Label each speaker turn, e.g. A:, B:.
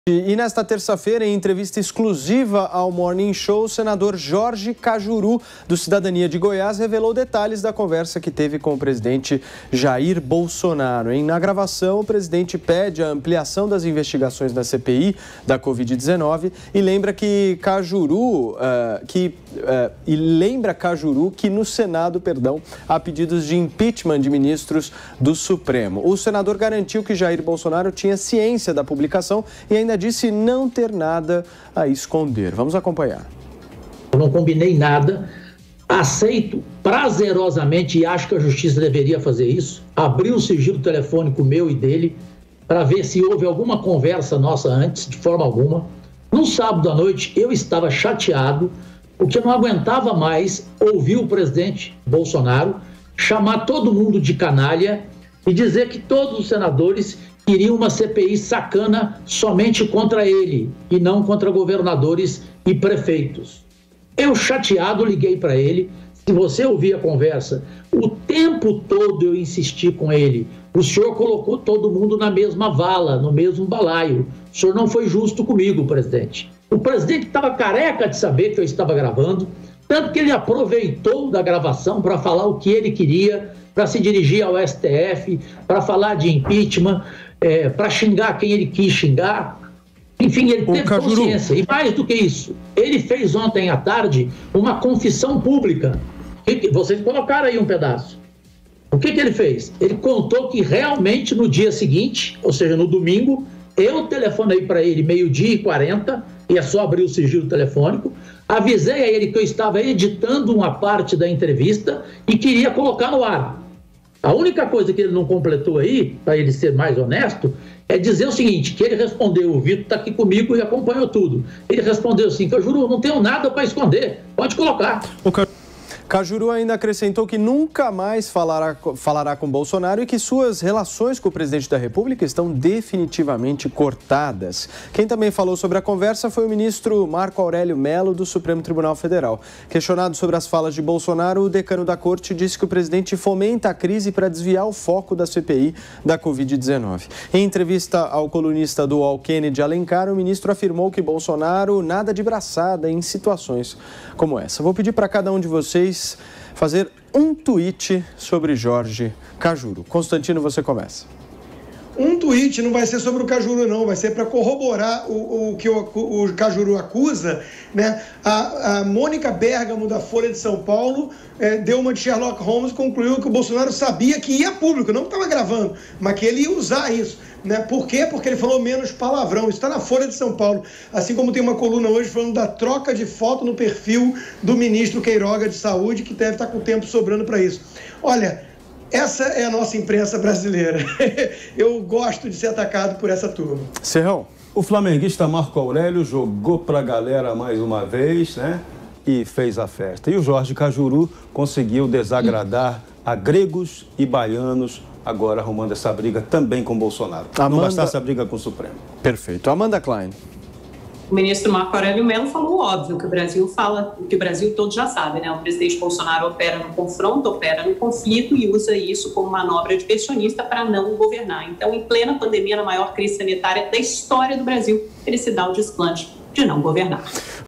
A: E nesta terça-feira, em entrevista exclusiva ao Morning Show, o senador Jorge Cajuru, do Cidadania de Goiás, revelou detalhes da conversa que teve com o presidente Jair Bolsonaro. Na gravação, o presidente pede a ampliação das investigações da CPI da Covid-19 e lembra Cajuru que no Senado, há pedidos de impeachment de ministros do Supremo. O senador garantiu que Jair Bolsonaro tinha ciência da publicação e ainda disse não ter nada a esconder. Vamos acompanhar.
B: Eu não combinei nada, aceito prazerosamente e acho que a justiça deveria fazer isso, abrir o sigilo telefônico meu e dele para ver se houve alguma conversa nossa antes, de forma alguma. No sábado à noite eu estava chateado porque eu não aguentava mais ouvir o presidente Bolsonaro chamar todo mundo de canalha e dizer que todos os senadores queriam uma CPI sacana somente contra ele e não contra governadores e prefeitos. Eu, chateado, liguei para ele. Se você ouvir a conversa, o tempo todo eu insisti com ele. O senhor colocou todo mundo na mesma vala, no mesmo balaio. O senhor não foi justo comigo, presidente. O presidente estava careca de saber que eu estava gravando, tanto que ele aproveitou da gravação para falar o que ele queria, para se dirigir ao STF, para falar de impeachment, para xingar quem ele quis xingar. Enfim, ele teve consciência. E mais do que isso, ele fez ontem à tarde uma confissão pública. Vocês colocaram aí um pedaço. O que ele fez? Ele contou que realmente no dia seguinte, ou seja, no domingo, eu telefonei para ele 12h40, e é só abrir o sigilo telefônico, avisei a ele que eu estava editando uma parte da entrevista e queria colocar no ar. A única coisa que ele não completou aí, para ele ser mais honesto, é dizer o seguinte, que ele respondeu, o Vitor está aqui comigo e acompanhou tudo. Ele respondeu assim, que eu juro, não tenho nada para esconder, pode colocar.
A: Cajuru ainda acrescentou que nunca mais falará com Bolsonaro e que suas relações com o presidente da República estão definitivamente cortadas. Quem também falou sobre a conversa foi o ministro Marco Aurélio Mello, do Supremo Tribunal Federal. Questionado sobre as falas de Bolsonaro, o decano da corte disse que o presidente fomenta a crise para desviar o foco da CPI da Covid-19. Em entrevista ao colunista do UOL, Kennedy Alencar, o ministro afirmou que Bolsonaro nada de braçada em situações como essa. Vou pedir para cada um de vocês fazer um tweet sobre Jorge Cajuru. Constantino, você começa.
C: Um tweet não vai ser sobre o Cajuru, não. Vai ser para corroborar o que o Cajuru acusa, né? A Mônica Bergamo, da Folha de São Paulo, deu uma de Sherlock Holmes e concluiu que o Bolsonaro sabia que ia a público, não que estava gravando, mas que ele ia usar isso. Né? Por quê? Porque ele falou menos palavrão. Isso está na Folha de São Paulo. Assim como tem uma coluna hoje falando da troca de foto no perfil do ministro Queiroga de Saúde, que deve estar com tempo sobrando para isso. Olha, essa é a nossa imprensa brasileira. Eu gosto de ser atacado por essa turma.
A: Serrão.
D: O flamenguista Marco Aurélio jogou para a galera mais uma vez, né? E fez a festa. E o Jorge Cajuru conseguiu desagradar a gregos e baianos, agora arrumando essa briga também com Bolsonaro. Não bastasse a briga com o Supremo.
A: Perfeito. Amanda Klein.
E: O ministro Marco Aurélio Mello falou óbvio, que o Brasil fala, que o Brasil todo já sabe, né? O presidente Bolsonaro opera no confronto, opera no conflito e usa isso como manobra diversionista para não governar. Então, em plena pandemia, na maior crise sanitária da história do Brasil, ele se dá o desplante de não governar.